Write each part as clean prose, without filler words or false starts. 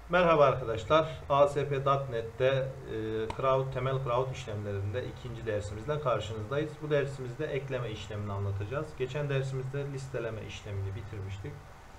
Merhaba arkadaşlar. ASP.NET'te temel crowd işlemlerinde ikinci dersimizle karşınızdayız. Bu dersimizde ekleme işlemini anlatacağız. Geçen dersimizde listeleme işlemini bitirmiştik.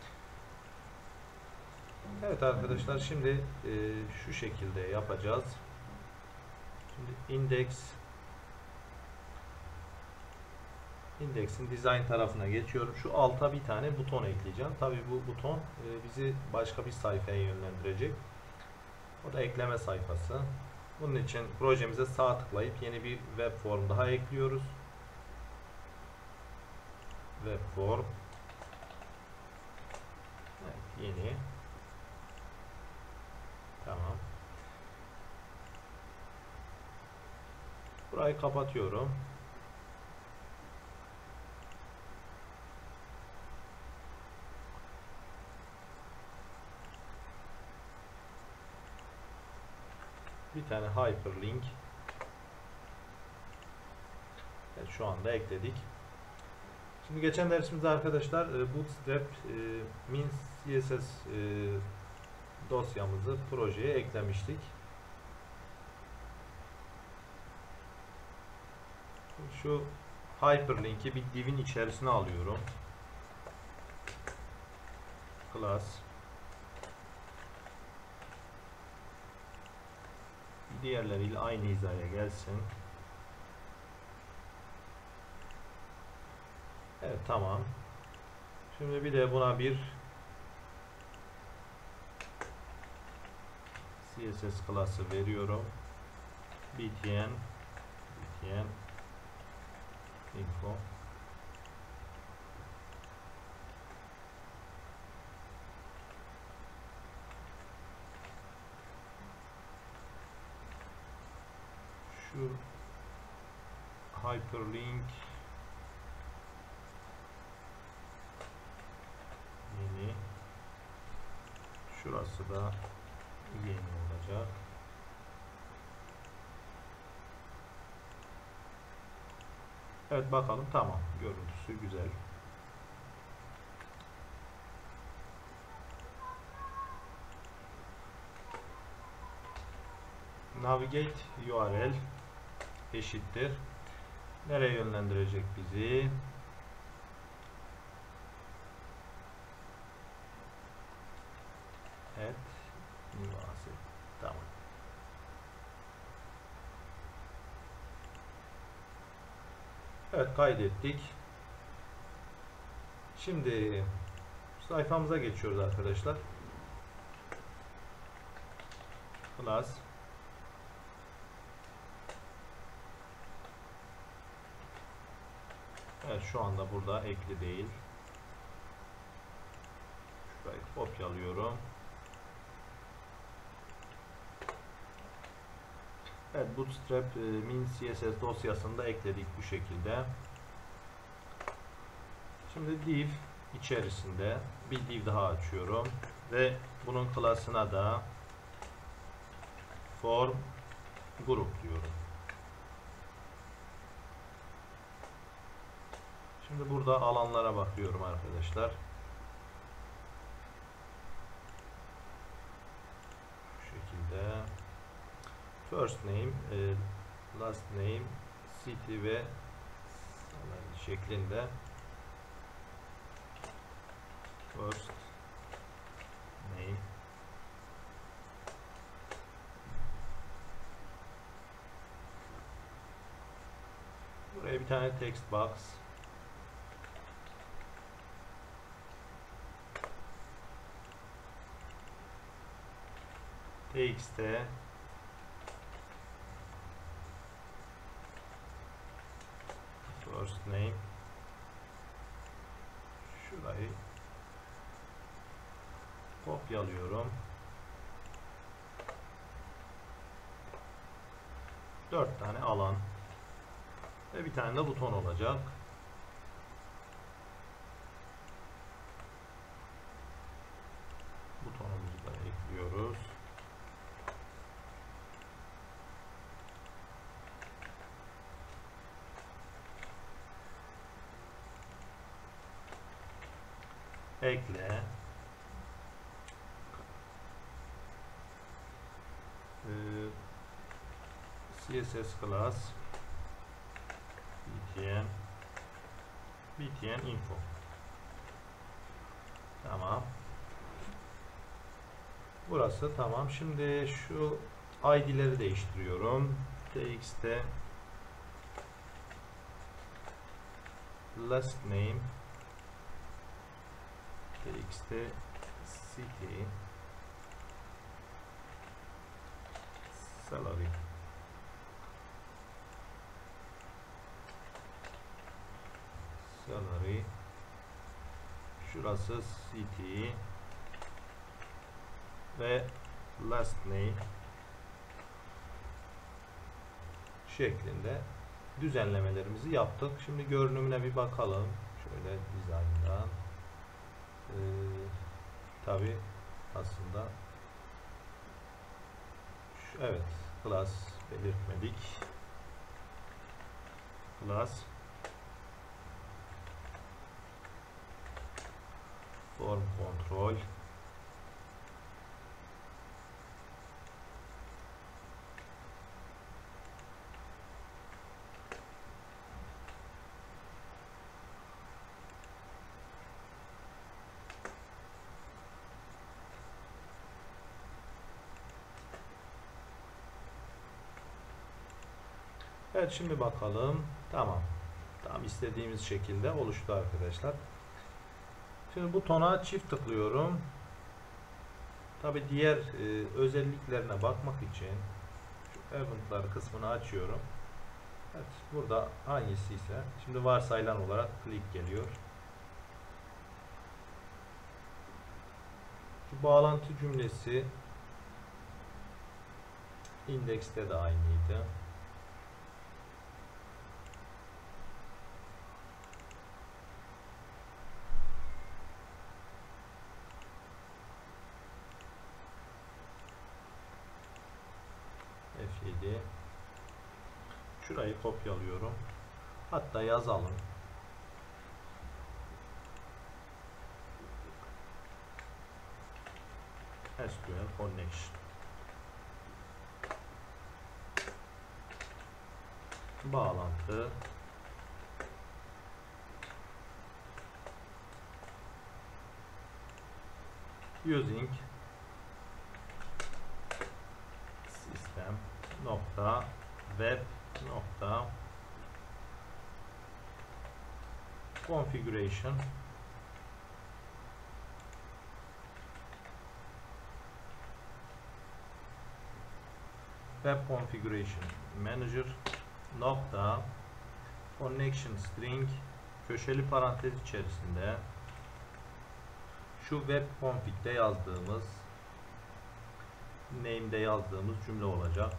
Evet arkadaşlar, şimdi şu şekilde yapacağız. Şimdi indeksin design tarafına geçiyorum. Şu alta bir tane buton ekleyeceğim. Tabii bu buton bizi başka bir sayfaya yönlendirecek. O da ekleme sayfası. Bunun için projemize sağ tıklayıp yeni bir web form daha ekliyoruz. Web form. Evet, yeni. Tamam. Burayı kapatıyorum. Bir tane hyperlink. Evet, şu anda ekledik. Şimdi geçen dersimizde arkadaşlar Bootstrap min CSS dosyamızı projeye eklemiştik. Şu hyperlink'i bir div'in içerisine alıyorum. Class. Diğerleriyle aynı hizaya gelsin. Evet, tamam. Şimdi bir de buna bir CSS class'ı veriyorum. btn info. Şu hyperlink yeni, şurası da yeni olacak. Evet, bakalım, tamam, görüntüsü güzel. Navigate URL eşittir. Nereye yönlendirecek bizi? Evet. Tamam. Evet, kaydettik. Şimdi sayfamıza geçiyoruz arkadaşlar. Class. Evet, şu anda burada ekli değil. Şurayı kopyalıyorum. Evet, Bootstrap min CSS dosyasında ekledik bu şekilde. Şimdi div içerisinde bir div daha açıyorum ve bunun class'ına da form group diyorum. Şimdi burada alanlara bakıyorum arkadaşlar. Bu şekilde first name, last name, city ve şeklinde first name, buraya bir tane text box, txt first name, şurayı kopyalıyorum. 4 tane alan ve bir tane de buton olacak. Butonumuzu da ekliyoruz. Ekle. CSS class btn info. Tamam. Burası tamam. Şimdi şu ID'leri değiştiriyorum. txt last name, txt city, salary, şurası city ve last name şeklinde düzenlemelerimizi yaptık. Şimdi görünümüne bir bakalım. Şöyle design'dan tabi aslında evet, class belirtmedik. Class form control evet, şimdi bakalım. Tamam. Tam istediğimiz şekilde oluştu arkadaşlar. Şimdi butona çift tıklıyorum. Tabi diğer özelliklerine bakmak için şu eventlar kısmını açıyorum. Evet, burada hangisi ise şimdi varsayılan olarak click geliyor. Şu bağlantı cümlesi indekste de aynıydı. F7. Şurayı kopyalıyorum. Hatta yazalım. SQL connection. Bağlantı. Using system nokta web nokta configuration web configuration manager nokta connection string köşeli parantez içerisinde şu web config'de yazdığımız, name'de yazdığımız cümle olacak.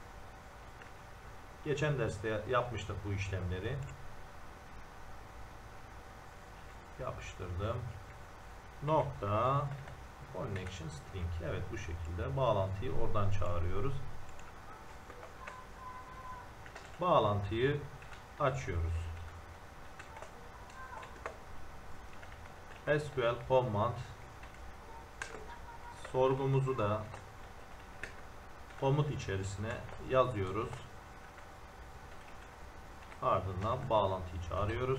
Geçen derste yapmıştık bu işlemleri. Yapıştırdım. Nokta connection string. Evet, bu şekilde bağlantıyı oradan çağırıyoruz. Bağlantıyı açıyoruz. SQL command sorgumuzu da komut içerisine yazıyoruz. Ardından bağlantıyı çağırıyoruz.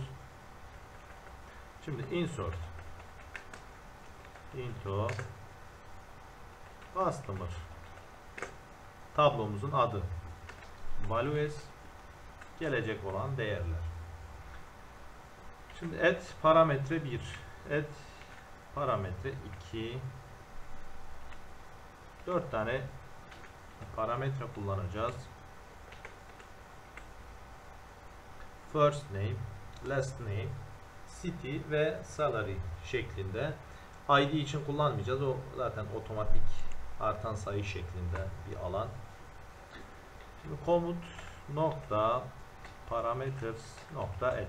Şimdi insert into customer tablomuzun adı, values gelecek olan değerler. Şimdi add parametre 1, add parametre 2, 4 tane parametre kullanacağız. First name, last name, city ve salary şeklinde. ID için kullanmayacağız. O zaten otomatik artan sayı şeklinde bir alan. Şimdi komut nokta parameters nokta add.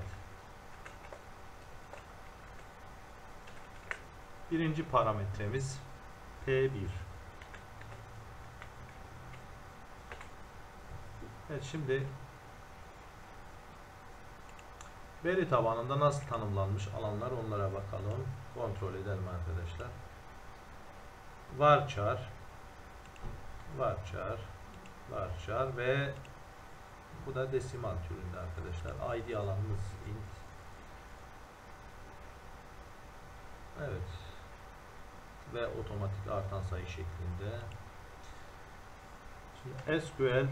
Birinci parametremiz P1. Evet, şimdi veri tabanında nasıl tanımlanmış alanlar, onlara bakalım. Kontrol edelim arkadaşlar. Varchar ve Bu da desimal türünde arkadaşlar. ID alanımız int. Evet. Ve otomatik artan sayı şeklinde. Şimdi SQL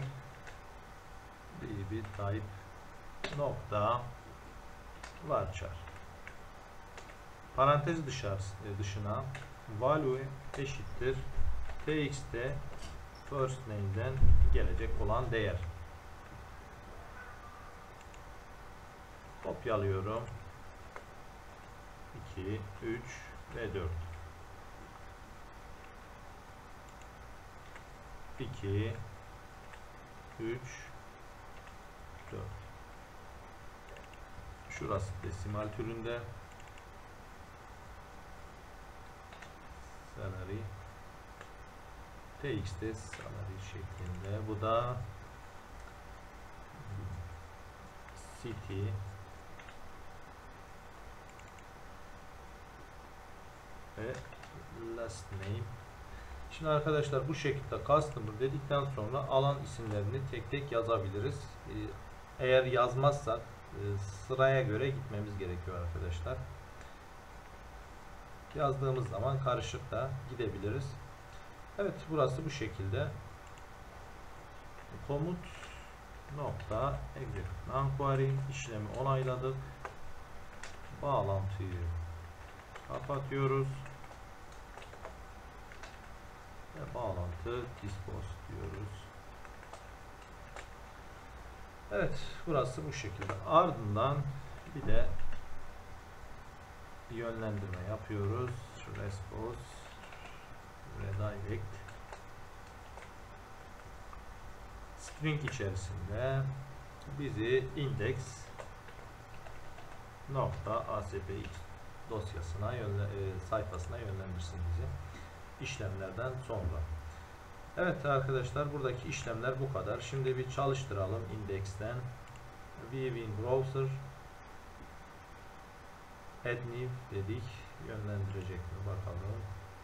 db type nokta varchar parantez dışına value eşittir txt first name'den gelecek olan değer. Kopyalıyorum. 2, 3 ve 4. 2, 3, 4. Şurası desimal türünde. Salary txt salary şeklinde. Bu da city ve last name. Şimdi arkadaşlar bu şekilde customer dedikten sonra alan isimlerini tek tek yazabiliriz. Eğer yazmazsak sıraya göre gitmemiz gerekiyor arkadaşlar. Yazdığımız zaman karışık da gidebiliriz. Evet, burası bu şekilde. Komut nokta execute non-query işlemi onayladık. Bağlantıyı kapatıyoruz. Ve bağlantı dispose diyoruz. Evet, burası bu şekilde. Ardından bir de yönlendirme yapıyoruz. Response redirect string içerisinde bizi index nokta aspx dosyasına sayfasına yönlendirsin bizi işlemlerden sonra. Evet arkadaşlar, buradaki işlemler bu kadar. Şimdi bir çalıştıralım index'ten. View in browser add new dedik. Yönlendirecek mi bakalım.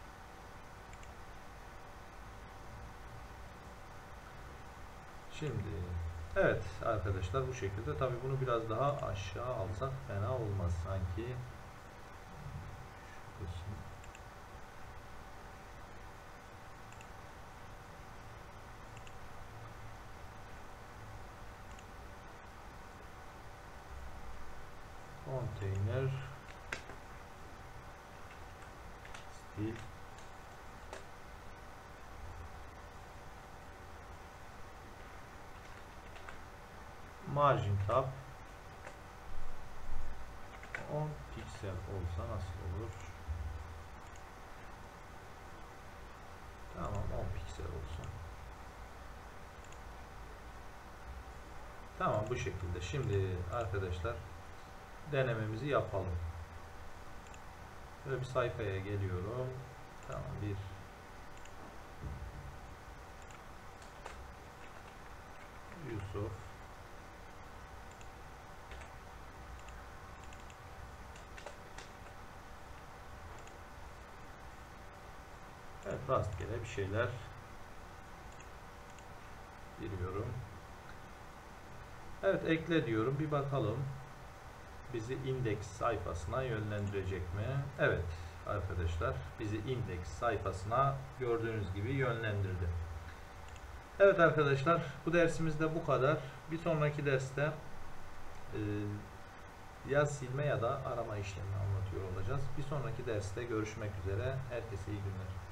Şimdi evet arkadaşlar, bu şekilde. Tabi bunu biraz daha aşağı alsak fena olmaz sanki. Şu kısım. Container stil margin tab 10 piksel olsa nasıl olur? Tamam, 10 piksel olsun. Tamam, bu şekilde. Şimdi arkadaşlar denememizi yapalım. Böyle bir sayfaya geliyorum. Tamam, bir Yusuf evet, rastgele bir şeyler giriyorum. Evet, ekle diyorum. Bir bakalım bizi indeks sayfasına yönlendirecek mi? Evet arkadaşlar, bizi indeks sayfasına gördüğünüz gibi yönlendirdi. Evet arkadaşlar, bu dersimizde bu kadar. Bir sonraki derste yaz silme ya da arama işlemini anlatıyor olacağız. Bir sonraki derste görüşmek üzere. Herkese iyi günler.